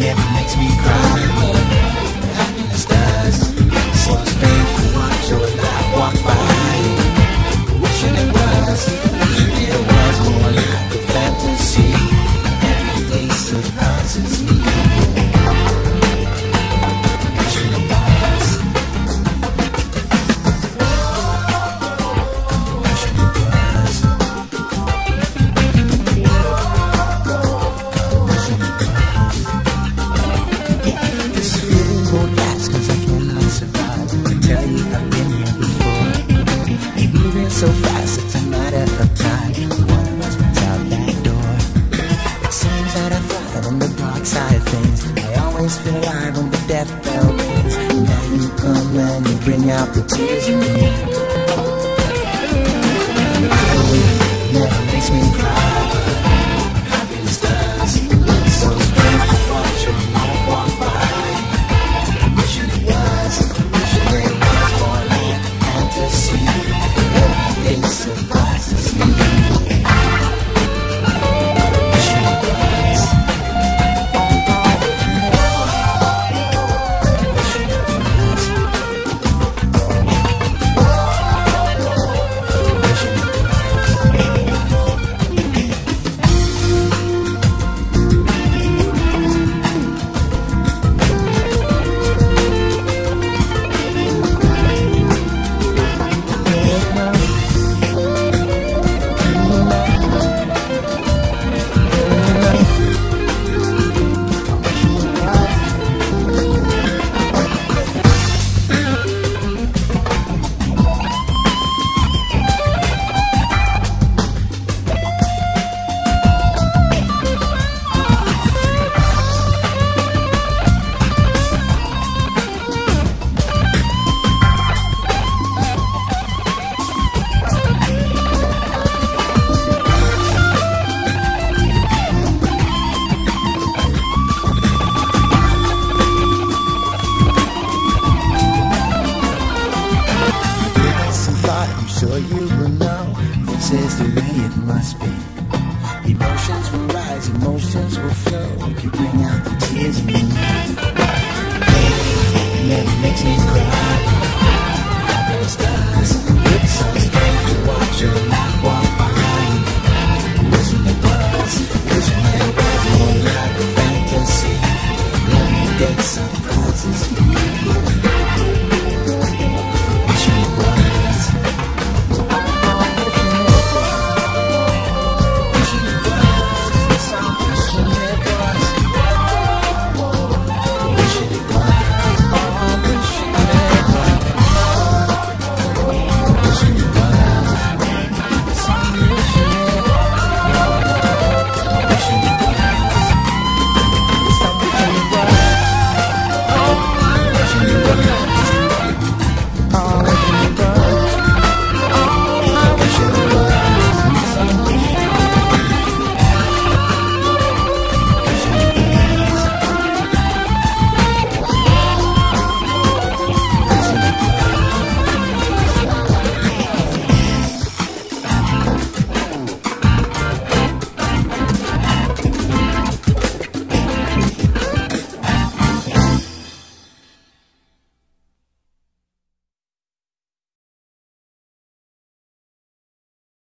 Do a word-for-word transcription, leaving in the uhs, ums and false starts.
never makes me cry, but happiness does. It's so strange to watch your life walk by, wishing it was, wishing it was more like a fantasy. Every day surprises me. Wishing it was, wishing it was, wishing it was. This feeling won't last, cause I cannot survive. I tell you I've been here before. Ain't moving so fast, it's a matter of time. One of us runs out that door. It seems that I thrive on the dark side of things. I always feel alive when the death bell rings. Now you come and you bring out the tears in me. Never makes me cry, but happiness does. It's so strange to watch your life walk by, wishing it was, wishing it was more like fantasy. Every day surprises me. Wishing it was, wishing it was, wishing it was. Some thought, I'm sure you will know. This is the way it must be. Emotions will rise, emotions will flow. You bring